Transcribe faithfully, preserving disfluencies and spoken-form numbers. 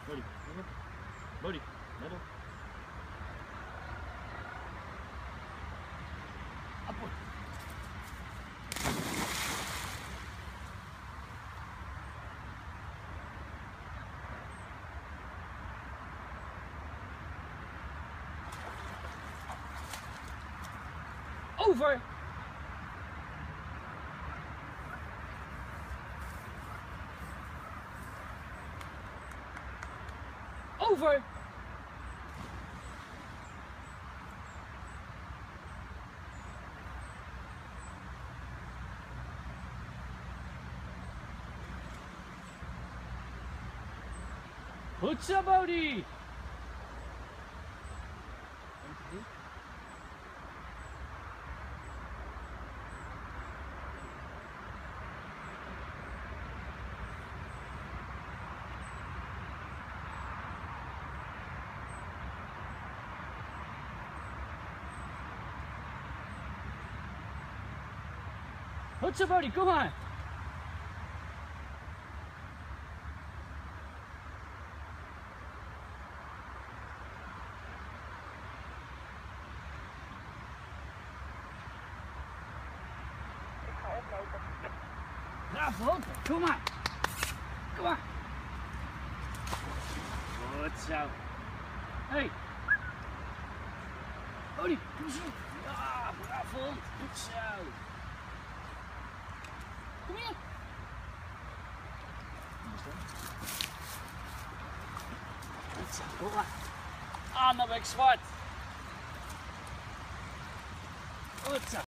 Bodie, let op. Bodie, let op. Appel. Over. Over. Goed zo, Bodie. Goed zo, Bodie, kom maar. Ik ga oplopen. Bravo, kom maar. Kom maar. Goed zo. Hey. Bodie, kom eens op. Ja, bravo. Goed zo. Kom hier. Goed zo, kom maar. Ah, nou ben ik zwart. Goed zo.